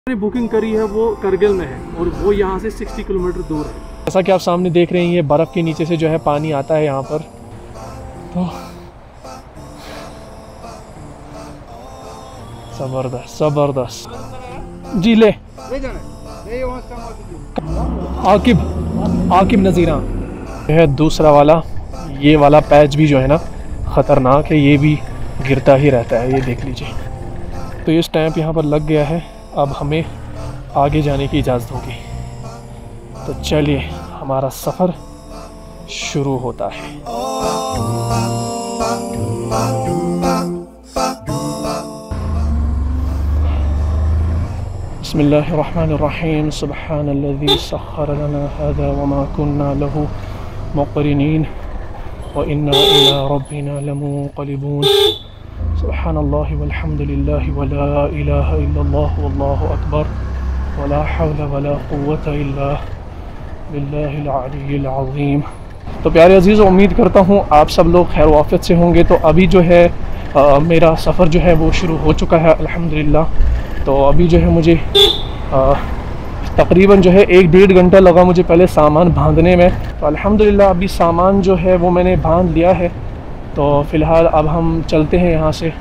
Booking करी है वो करगिल में है और वो यहाँ से 60 किलोमीटर दूर है। जैसा कि आप सामने देख रहे हैं ये बर्फ़ के नीचे से जो है पानी आता है यहाँ पर। तो ज़बरदस्त ज़बरदस्त। जी ले आकिब नज़ीरा है दूसरा वाला। ये वाला पैच भी जो है ना ख़तरनाक है, ये भी गिरता ही रहता है, ये देख लीजिए। तो ये स्टैंप यहाँ पर लग गया है, अब हमें आगे जाने की इजाज़त होगी। तो चलिए हमारा सफ़र शुरू होता है। बिस्मिल्लाहिर्रहमानिर्रहीम। सुब्हानल्लज़ी सख़्ख़र लना हाज़ा वमा कुन्ना लहू मुक़रिनीन व इन्ना इला रब्बिना लमुन्क़लिबून। सुब्हानल्लाहि वल्हम्दुलिल्लाहि वला इलाहा इल्लल्लाह वल्लाहु अकबर वला हौला वला कुव्वता इल्ला बिल्लाहिल अलिय्यिल अज़ीम। तो प्यारे अजीज़, उम्मीद करता हूँ आप सब लोग खैर वाफ़ियत से होंगे। तो अभी जो है मेरा सफ़र जो है वो शुरू हो चुका है अल्हम्दुलिल्लाह। तो अभी जो है मुझे तकरीबन जो है 1-1.5 घंटा लगा मुझे पहले सामान बांधने में। तो अल्हम्दुलिल्लाह अभी सामान जो है वो मैंने बांध लिया है। तो फ़िलहाल अब हम चलते हैं यहाँ से।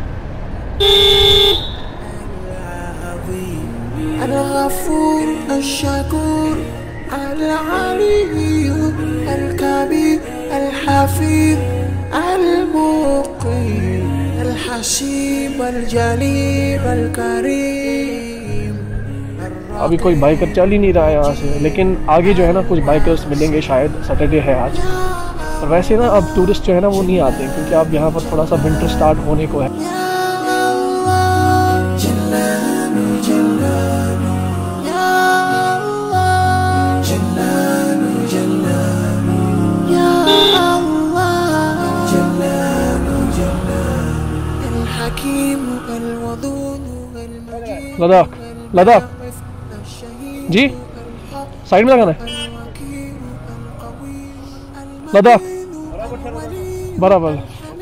अभी कोई बाइकर चल ही नहीं रहा है यहाँ से, लेकिन आगे जो है ना कुछ बाइकर्स मिलेंगे, शायद सैटरडे है आज। और वैसे ना अब टूरिस्ट जो है ना वो नहीं आते क्योंकि अब यहाँ पर थोड़ा सा विंटर स्टार्ट होने को है। लद्दाख लद्दाख जी साइड में लगाना है। लद्दाख बराबर।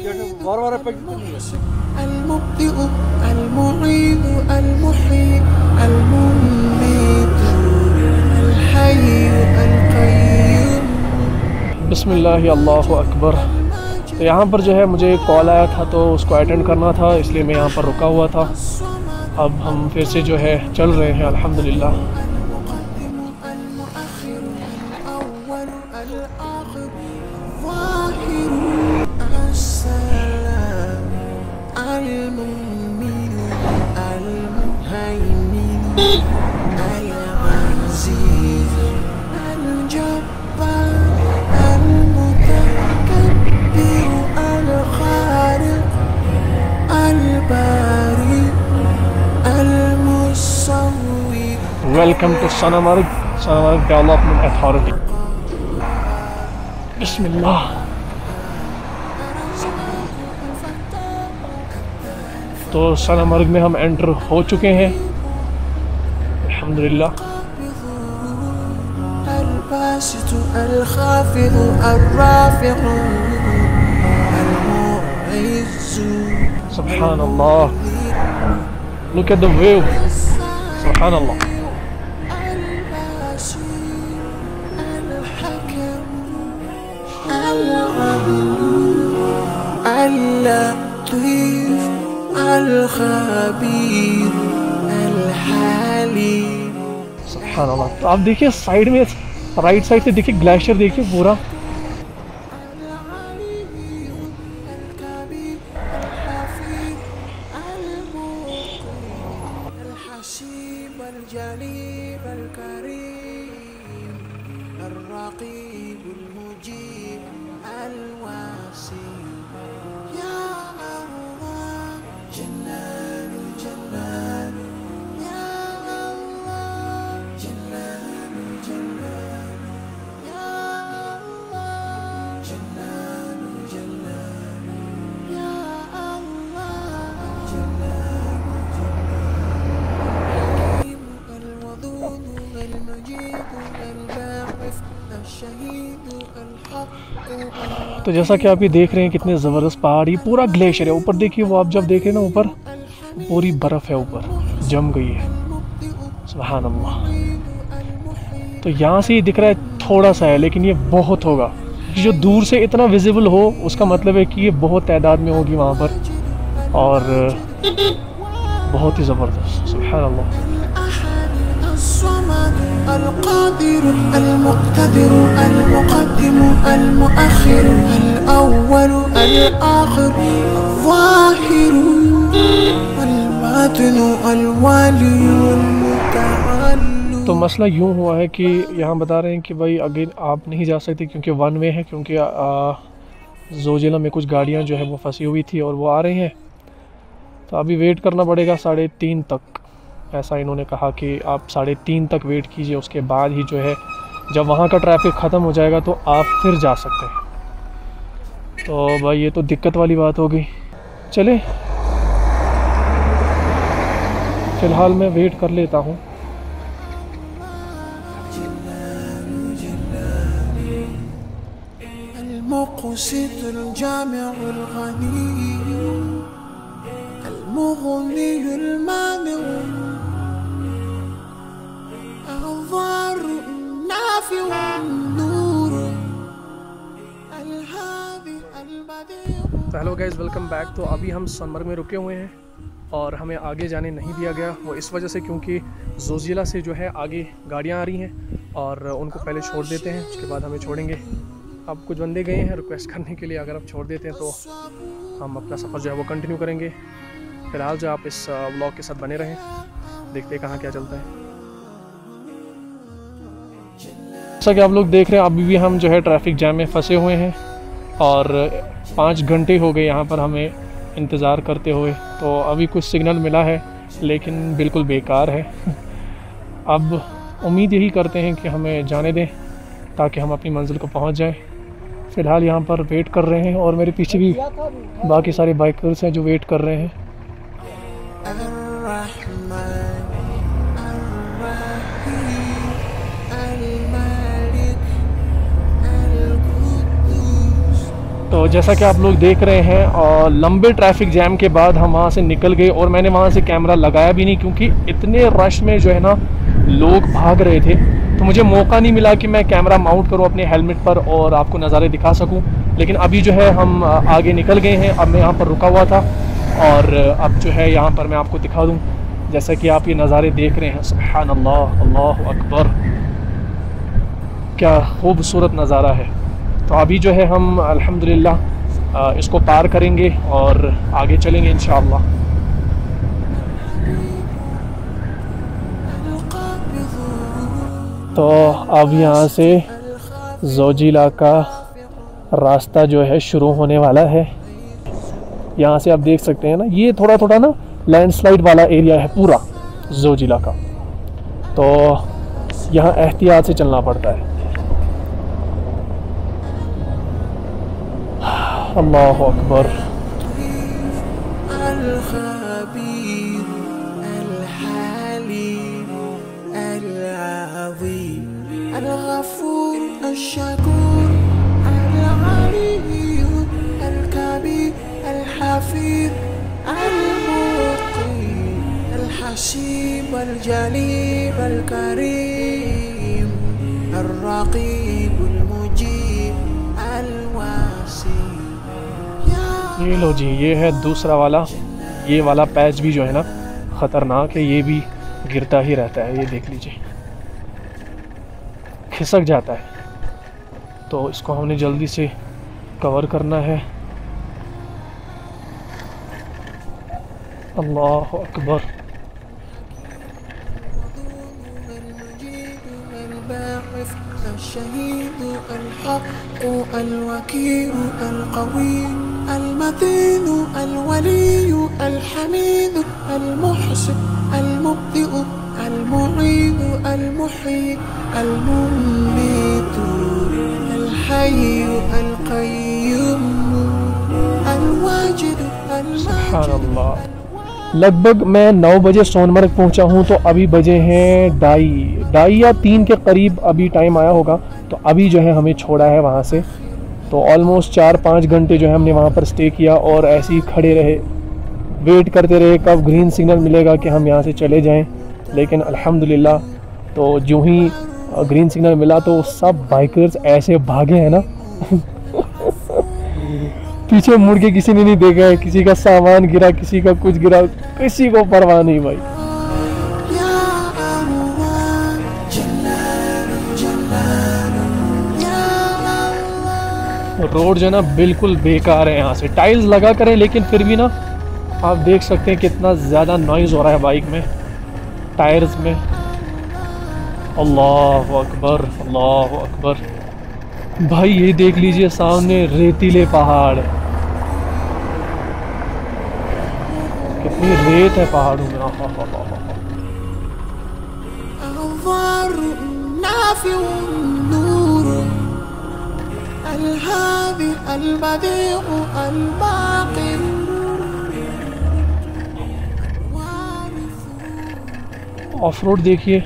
बिस्मिल्लाह अल्लाहु अकबर। तो यहाँ पर जो है मुझे कॉल आया था तो उसको अटेंड करना था, इसलिए मैं यहाँ पर रुका हुआ था। अब हम फिर से जो है चल रहे हैं अल्हम्दुलिल्लाह। Welcome to Sonamarg development authority. बिस्मिल्लाह। तो सोनामर्ग में हम एंटर हो चुके हैं अल्हम्दुलिल्लाह। सुब्हानल्लाह, look at the view, सुब्हानल्लाह। सुब्हानल्लाह। तो आप देखिए साइड में, राइट साइड से देखिए ग्लेशियर देखिए पूरा। तो जैसा कि आप ये देख रहे हैं कितने ज़बरदस्त पहाड़, ये पूरा ग्लेशियर है। ऊपर देखिए, वो आप जब देखें ना ऊपर पूरी बर्फ़ है, ऊपर जम गई है। सुभान अल्लाह। तो यहाँ से ये दिख रहा है थोड़ा सा है, लेकिन ये बहुत होगा, कि जो दूर से इतना विजिबल हो उसका मतलब है कि ये बहुत तादाद में होगी वहाँ पर, और बहुत ही ज़बरदस्त। सुभान अल्लाह। तो मसला यूँ हुआ है कि यहाँ बता रहे हैं कि भाई अगेन आप नहीं जा सकते क्योंकि वन वे है, क्योंकि जोजिला में कुछ गाड़ियाँ जो है वो फंसी हुई थी और वो आ रही हैं। तो अभी वेट करना पड़ेगा 3:30 तक, ऐसा इन्होंने कहा कि आप 3:30 तक वेट कीजिए, उसके बाद ही जो है जब वहाँ का ट्रैफिक ख़त्म हो जाएगा तो आप फिर जा सकते हैं। तो भाई ये तो दिक्कत वाली बात हो गई। चले फ़िलहाल मैं वेट कर लेता हूँ। तो हेलो गाइज़, वेलकम बैक। तो अभी हम सोनमर्ग में रुके हुए हैं और हमें आगे जाने नहीं दिया गया, वो इस वजह से क्योंकि जोजिला से जो है आगे गाड़ियाँ आ रही हैं और उनको पहले छोड़ देते हैं, उसके बाद हमें छोड़ेंगे। अब कुछ बंदे गए हैं रिक्वेस्ट करने के लिए, अगर आप छोड़ देते हैं तो हम अपना सफ़र जो है वो कंटिन्यू करेंगे। फ़िलहाल जो आप इस व्लॉग के साथ बने रहें, देखते हैं कहाँ क्या चलता है। जैसा कि आप लोग देख रहे हैं अभी भी हम जो है ट्रैफिक जैम में फंसे हुए हैं और 5 घंटे हो गए यहाँ पर हमें इंतज़ार करते हुए। तो अभी कुछ सिग्नल मिला है लेकिन बिल्कुल बेकार है। अब उम्मीद यही करते हैं कि हमें जाने दें ताकि हम अपनी मंजिल को पहुँच जाएं। फ़िलहाल यहाँ पर वेट कर रहे हैं और मेरे पीछे भी बाकी सारे बाइकर्स हैं जो वेट कर रहे हैं। तो जैसा कि आप लोग देख रहे हैं और लंबे ट्रैफिक जैम के बाद हम वहाँ से निकल गए और मैंने वहाँ से कैमरा लगाया भी नहीं क्योंकि इतने रश में जो है ना लोग भाग रहे थे, तो मुझे मौका नहीं मिला कि मैं कैमरा माउंट करूँ अपने हेलमेट पर और आपको नज़ारे दिखा सकूँ। लेकिन अभी जो है हम आगे निकल गए हैं। अब मैं यहाँ पर रुका हुआ था और अब जो है यहाँ पर मैं आपको दिखा दूँ, जैसा कि आप ये नज़ारे देख रहे हैं। सुभान अल्लाह, अल्लाहु अकबर, क्या खूबसूरत नज़ारा है। तो अभी जो है हम अल्हम्दुलिल्लाह इसको पार करेंगे और आगे चलेंगे इंशाअल्लाह। तो अब यहाँ से जोजिला का रास्ता जो है शुरू होने वाला है। यहाँ से आप देख सकते हैं ना, ये थोड़ा थोड़ा ना लैंडस्लाइड वाला एरिया है पूरा जोजिला का, तो यहाँ एहतियात से चलना पड़ता है। अल्लाहु अकबर। ये लो जी, ये है दूसरा वाला। ये वाला पैच भी जो है ना ख़तरनाक है, ये भी गिरता ही रहता है। ये देख लीजिए, खिसक जाता है, तो इसको हमने जल्दी से कवर करना है। अल्लाह अकबर। المتين الولي الحميد المحسن المبدئ المعيد المحيي المميت الحي القيوم الواجد सुभान अल्लाह। लगभग मैं 9 बजे सोनमर्ग पहुंचा हूं, तो अभी बजे हैं 2:30 या 3 के करीब अभी टाइम आया होगा। तो अभी जो है हमें छोड़ा है वहां से, तो ऑलमोस्ट 4-5 घंटे जो है हमने वहाँ पर स्टे किया और ऐसे ही खड़े रहे, वेट करते रहे कब ग्रीन सिग्नल मिलेगा कि हम यहाँ से चले जाएं। लेकिन अल्हम्दुलिल्लाह तो जो ही ग्रीन सिग्नल मिला तो सब बाइकर्स ऐसे भागे हैं ना पीछे मुड़ के किसी ने नहीं देखा है, किसी का सामान गिरा, किसी का कुछ गिरा, किसी को परवाह नहीं भाई। रोड जो है ना बिल्कुल बेकार है, यहाँ से टाइल्स लगा कर है लेकिन फिर भी ना आप देख सकते हैं कितना ज़्यादा नॉइज़ हो रहा है बाइक में, टायर्स में। अल्लाह अकबर, अल्लाह अकबर। भाई ये देख लीजिए सामने रेतीले पहाड़, कितनी रेत है पहाड़ों में। ऑफ रोड देखिए,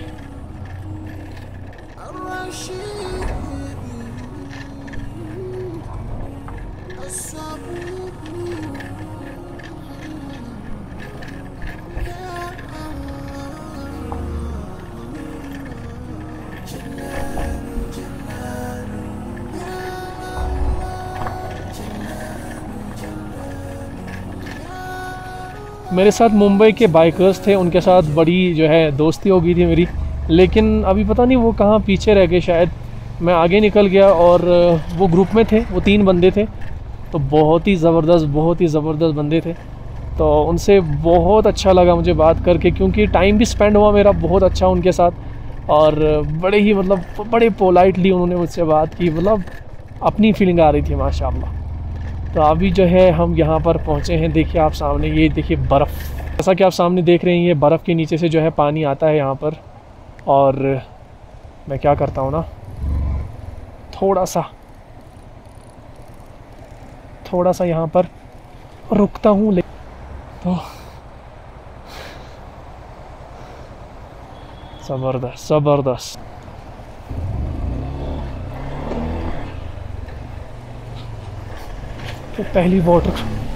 मेरे साथ मुंबई के बाइकर्स थे, उनके साथ बड़ी जो है दोस्ती हो गई थी मेरी, लेकिन अभी पता नहीं वो कहाँ पीछे रह गए, शायद मैं आगे निकल गया। और वो ग्रुप में थे, वो 3 बंदे थे, तो बहुत ही ज़बरदस्त बंदे थे। तो उनसे बहुत अच्छा लगा मुझे बात करके, क्योंकि टाइम भी स्पेंड हुआ मेरा बहुत अच्छा उनके साथ। और बड़े ही मतलब बड़े पोलाइटली उन्होंने मुझसे बात की, मतलब अपनी फीलिंग आ रही थी माशाल्लाह। तो अभी जो है हम यहाँ पर पहुँचे हैं। देखिए आप सामने, ये देखिए बर्फ़, जैसा कि आप सामने देख रहे हैं, ये बर्फ़ के नीचे से जो है पानी आता है यहाँ पर। और मैं क्या करता हूँ ना, थोड़ा सा यहाँ पर रुकता हूँ। तो ज़बरदस्त। तो पहली वाटर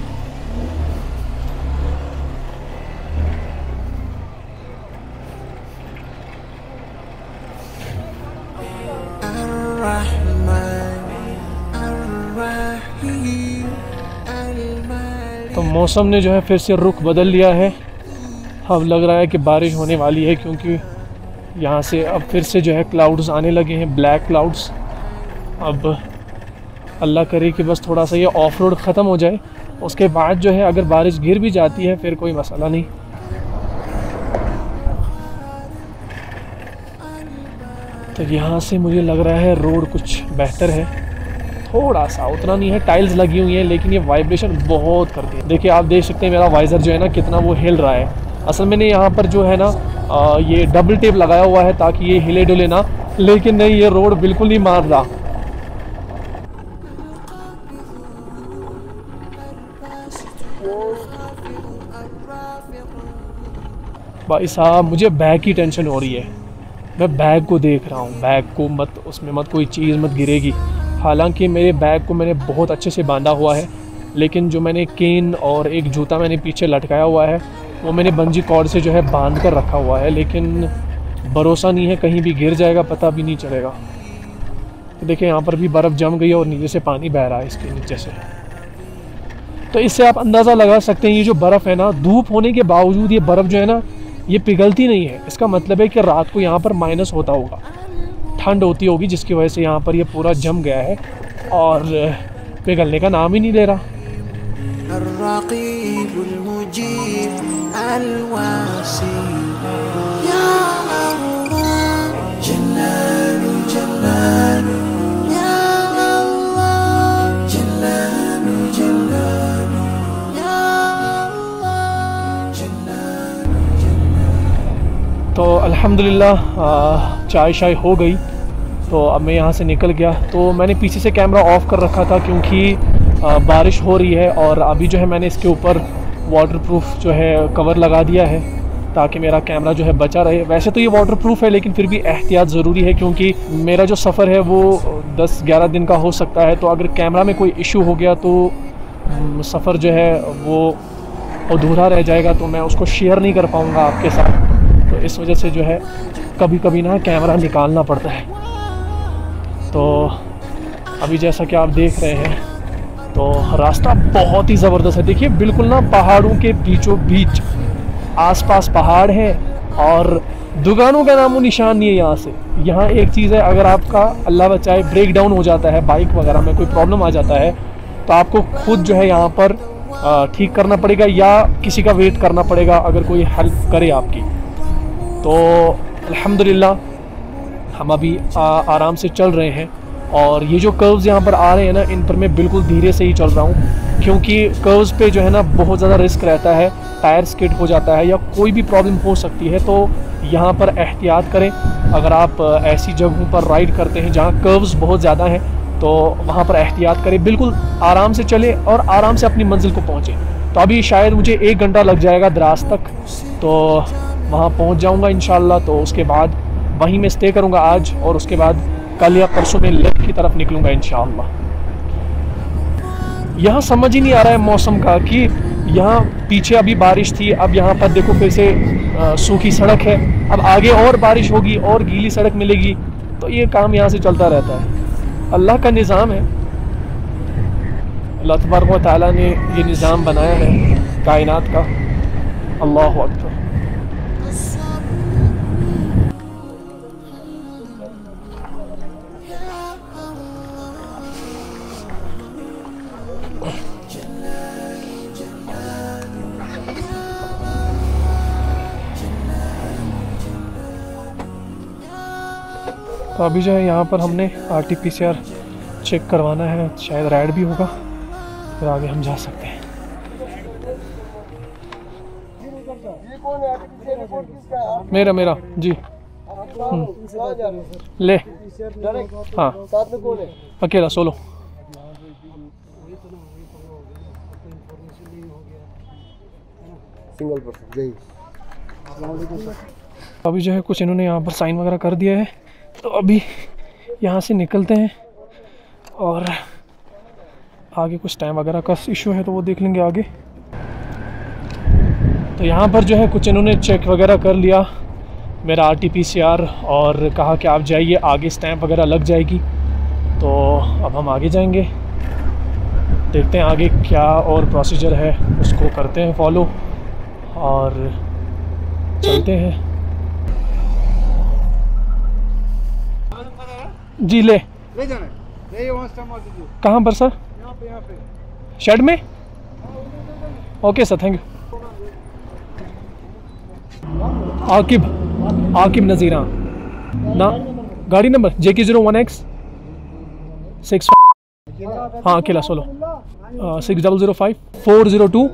तो मौसम ने जो है फिर से रुख बदल लिया है। अब लग रहा है कि बारिश होने वाली है, क्योंकि यहाँ से अब फिर से जो है क्लाउड्स आने लगे हैं, ब्लैक क्लाउड्स। अब अल्लाह करे कि बस थोड़ा सा ये ऑफ रोड ख़त्म हो जाए, उसके बाद जो है अगर बारिश गिर भी जाती है फिर कोई मसला नहीं। तो यहाँ से मुझे लग रहा है रोड कुछ बेहतर है, थोड़ा सा, उतना नहीं है, टाइल्स लगी हुई हैं लेकिन ये वाइब्रेशन बहुत करती है। देखिए आप देख सकते हैं मेरा वाइज़र जो है ना कितना वो हिल रहा है। असल में यहाँ पर जो है ना ये डबल टेप लगाया हुआ है ताकि ये हिले डुले ना, लेकिन नहीं, ये रोड बिल्कुल नहीं मार रहा। भाई साहब मुझे बैग की टेंशन हो रही है, मैं बैग को देख रहा हूँ, बैग को मत, उसमें मत कोई चीज़ मत गिरेगी। हालांकि मेरे बैग को मैंने बहुत अच्छे से बांधा हुआ है, लेकिन जो मैंने केन और एक जूता मैंने पीछे लटकाया हुआ है वो मैंने बंजी कॉर्ड से जो है बांध कर रखा हुआ है, लेकिन भरोसा नहीं है कहीं भी गिर जाएगा, पता भी नहीं चलेगा। तो देखिए यहाँ पर भी बर्फ़ जम गई है और नीचे से पानी बह रहा है इसके नीचे से। तो इससे आप अंदाज़ा लगा सकते हैं ये जो बर्फ़ है ना, धूप होने के बावजूद ये बर्फ़ जो है ना ये पिघलती नहीं है। इसका मतलब है कि रात को यहाँ पर माइनस होता होगा, ठंड होती होगी, जिसकी वजह से यहाँ पर ये पूरा जम गया है और पिघलने का नाम ही नहीं ले रहा। तो अल्हम्दुलिल्लाह चाय शाय हो गई, तो अब मैं यहाँ से निकल गया। तो मैंने पीछे से कैमरा ऑफ़ कर रखा था क्योंकि बारिश हो रही है, और अभी जो है मैंने इसके ऊपर वाटरप्रूफ जो है कवर लगा दिया है ताकि मेरा कैमरा जो है बचा रहे। वैसे तो ये वाटरप्रूफ है लेकिन फिर भी एहतियात ज़रूरी है, क्योंकि मेरा जो सफ़र है वो 10-11 दिन का हो सकता है। तो अगर कैमरा में कोई इशू हो गया तो सफ़र जो है वो अधूरा रह जाएगा, तो मैं उसको शेयर नहीं कर पाऊँगा आपके साथ। तो तो इस वजह से जो है कभी कभी ना कैमरा निकालना पड़ता है। तो अभी जैसा कि आप देख रहे हैं तो रास्ता बहुत ही ज़बरदस्त है। देखिए बिल्कुल ना पहाड़ों के बीचों बीच, आसपास पहाड़ हैं और दुकानों का नामो निशान नहीं है यहाँ से। यहाँ एक चीज़ है, अगर आपका अल्लाह बचाए ब्रेक डाउन हो जाता है, बाइक वगैरह में कोई प्रॉब्लम आ जाता है, तो आपको खुद जो है यहाँ पर ठीक करना पड़ेगा या किसी का वेट करना पड़ेगा अगर कोई हेल्प करे आपकी। तो अल्हम्दुलिल्लाह हम अभी आराम से चल रहे हैं। और ये जो कर्व्स यहाँ पर आ रहे हैं ना, इन पर मैं बिल्कुल धीरे से ही चल रहा हूँ, क्योंकि कर्व्स पे जो है ना बहुत ज़्यादा रिस्क रहता है, टायर स्किड हो जाता है या कोई भी प्रॉब्लम हो सकती है। तो यहाँ पर एहतियात करें। अगर आप ऐसी जगहों पर राइड करते हैं जहाँ कर्व्स बहुत ज़्यादा हैं तो वहाँ पर एहतियात करें, बिल्कुल आराम से चलें और आराम से अपनी मंजिल को पहुँचें। तो अभी शायद मुझे 1 घंटा लग जाएगा द्रास तक, तो वहाँ पहुँच जाऊँगा इंशाल्लाह। तो उसके बाद वहीं मैं स्टे करूँगा आज, और उसके बाद कल या परसों में लेह की तरफ निकलूँगा इंशाल्लाह। यहाँ समझ ही नहीं आ रहा है मौसम का कि यहाँ पीछे अभी बारिश थी, अब यहाँ पर देखो फिर से सूखी सड़क है, अब आगे और बारिश होगी और गीली सड़क मिलेगी। तो ये काम यहाँ से चलता रहता है, अल्लाह का निज़ाम है। अल्लाह तबारक व तआला ने ये निज़ाम बनाया है कायनात का। अल्लाहु अकबर। तो अभी जो है यहाँ पर हमने RT-PCR चेक करवाना है, शायद राइड भी होगा, फिर आगे हम जा सकते हैं। मेरा जी ले। हाँ अकेला सोलो। Single person. अभी जो है कुछ इन्होंने यहाँ पर साइन वगैरह कर दिया है, तो अभी यहाँ से निकलते हैं और आगे कुछ टाइम वगैरह का इशू है तो वो देख लेंगे आगे। तो यहाँ पर जो है कुछ इन्होंने चेक वगैरह कर लिया मेरा RT-PCR और कहा कि आप जाइए, आगे स्टैंप वगैरह लग जाएगी। तो अब हम आगे जाएंगे, देखते हैं आगे क्या और प्रोसीजर है, उसको करते हैं फॉलो और चलते हैं। जी ले जाना है, वहाँ स्टैम्प मार दीजिए। कहाँ पर सर? यहाँ पे शेड में। Okay sir, thank you. Aqib Nazira ना, गाड़ी नंबर JK01X 6। हाँ अकेला सोलो 6005 402।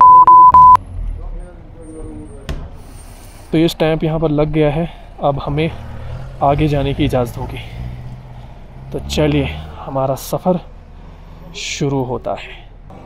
तो ये स्टैंप यहाँ पर लग गया है, अब हमें आगे जाने की इजाज़त होगी। तो चलिए हमारा सफ़र शुरू होता है।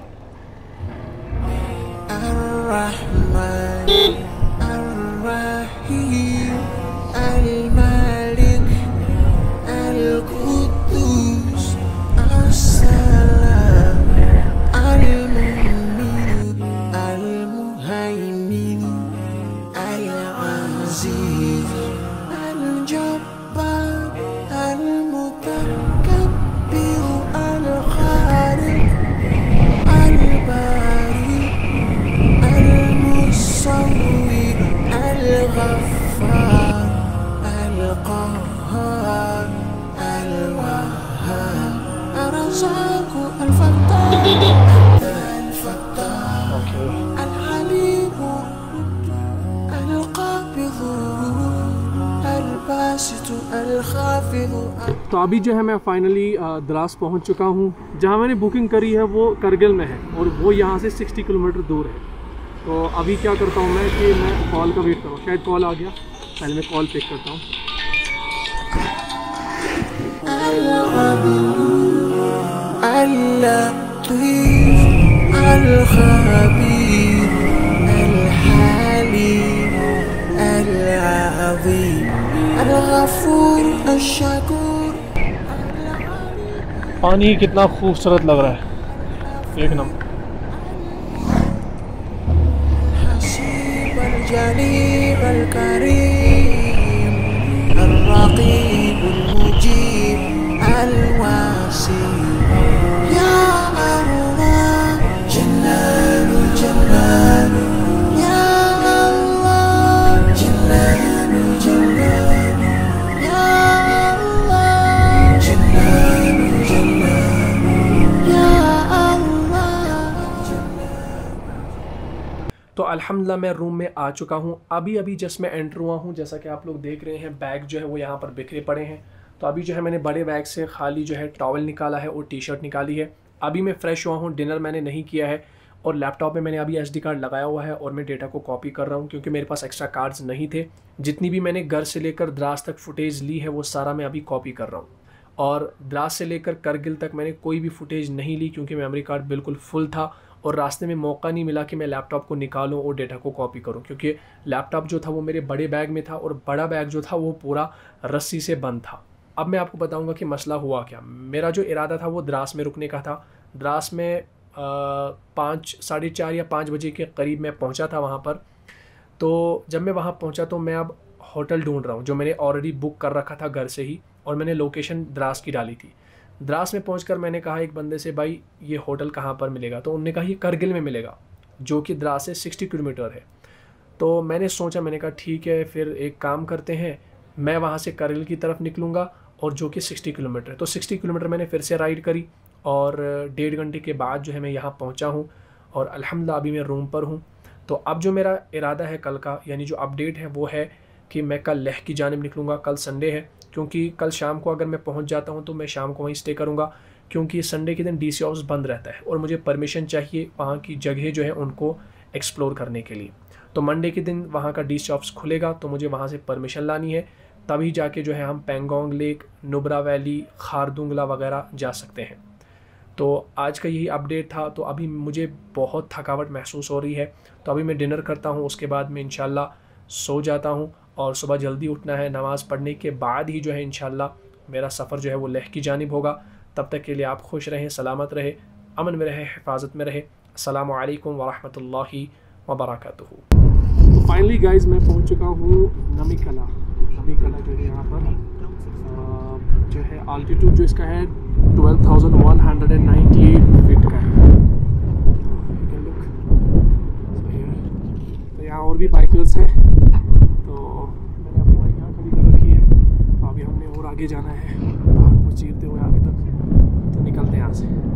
तो अभी जो है मैं फाइनली द्रास पहुंच चुका हूं। जहां मैंने बुकिंग करी है वो करगिल में है और वो यहां से 60 किलोमीटर दूर है। तो अभी क्या करता हूं मैं कि मैं कॉल का वेट करूँ, शायद कॉल आ गया, पहले मैं कॉल पिक करता हूँ। पानी कितना खूबसूरत लग रहा है, एक नंबर। हसीब अल जलीब अल करीम अल्हम्दुलिल्लाह मैं रूम में आ चुका हूँ। अभी जस्ट मैं एंटर हुआ हूँ। जैसा कि आप लोग देख रहे हैं बैग जो है वो यहाँ पर बिखरे पड़े हैं। तो अभी जो है मैंने बड़े बैग से खाली जो है टॉवल निकाला है और टी शर्ट निकाली है। अभी मैं फ़्रेश हुआ हूँ, डिनर मैंने नहीं किया है और लैपटॉप में मैंने अभी SD कार्ड लगाया हुआ है और मैं डेटा को कॉपी कर रहा हूँ क्योंकि मेरे पास एक्स्ट्रा कार्ड्स नहीं थे। जितनी भी मैंने घर से लेकर द्रास तक फुटेज ली है वो सारा मैं अभी कॉपी कर रहा हूँ। और द्रास से लेकर करगिल तक मैंने कोई भी फुटेज नहीं ली क्योंकि मेमोरी कार्ड बिल्कुल फुल था और रास्ते में मौका नहीं मिला कि मैं लैपटॉप को निकालूं और डेटा को कॉपी करूं, क्योंकि लैपटॉप जो था वो मेरे बड़े बैग में था और बड़ा बैग जो था वो पूरा रस्सी से बंद था। अब मैं आपको बताऊंगा कि मसला हुआ क्या। मेरा जो इरादा था वो द्रास में रुकने का था। द्रास में 4:30 या 5 बजे के करीब मैं पहुंचा था वहां पर। तो जब मैं वहां पहुंचा तो मैं अब होटल ढूंढ रहा हूं जो मैंने ऑलरेडी बुक कर रखा था घर से ही, और मैंने लोकेशन द्रास की डाली थी। द्रास में पहुंचकर मैंने कहा एक बंदे से, भाई ये होटल कहाँ पर मिलेगा? तो उन्होंने कहा ये करगिल में मिलेगा, जो कि द्रास से 60 किलोमीटर है। तो मैंने सोचा, मैंने कहा ठीक है फिर एक काम करते हैं, मैं वहाँ से करगिल की तरफ निकलूँगा और जो कि 60 किलोमीटर है। तो 60 किलोमीटर मैंने फिर से राइड करी और 1.5 घंटे के बाद जो है मैं यहाँ पहुँचा हूँ और अल्हम्दुलिल्लाह अभी मैं रूम पर हूँ। तो अब जो मेरा इरादा है कल का, यानी जो अपडेट है वो है कि मैं कल लेह की जानिब निकलूँगा। कल संडे है, क्योंकि कल शाम को अगर मैं पहुंच जाता हूं तो मैं शाम को वहीं स्टे करूंगा, क्योंकि संडे के दिन DC ऑफिस बंद रहता है और मुझे परमिशन चाहिए वहां की जगह जो है उनको एक्सप्लोर करने के लिए। तो मंडे के दिन वहां का DC ऑफिस खुलेगा तो मुझे वहां से परमिशन लानी है, तभी जाके जो है हम पेंगोंग लेक, नुब्रा वैली, खारदुंगला वगैरह जा सकते हैं। तो आज का यही अपडेट था। तो अभी मुझे बहुत थकावट महसूस हो रही है, तो अभी मैं डिनर करता हूँ, उसके बाद मैं इंशाल्लाह सो जाता हूँ और सुबह जल्दी उठना है। नमाज़ पढ़ने के बाद ही जो है इंशाल्लाह मेरा सफ़र जो है वो लेह की जानिब होगा। तब तक के लिए आप खुश रहें, सलामत रहें, अमन में रहें, हिफाजत में रहें। अस्सलामु अलैकुम वरहमतुल्लाहि वबरकातुहू। फाइनली गाइस मैं पहुंच चुका हूँ नमीकला। नमीकला जो है यहाँ पर जो है आल्टीट्यूड जो इसका है 12,198 फीट का है। तो यहाँ और भी बाइकर्स हैं, तो मैंने अपनी बाइक यहाँ खड़ी कर रखी है। तो अभी हमने और आगे जाना है, पहाड़ को चीरते हुए आगे तक। तो निकलते हैं यहाँ से।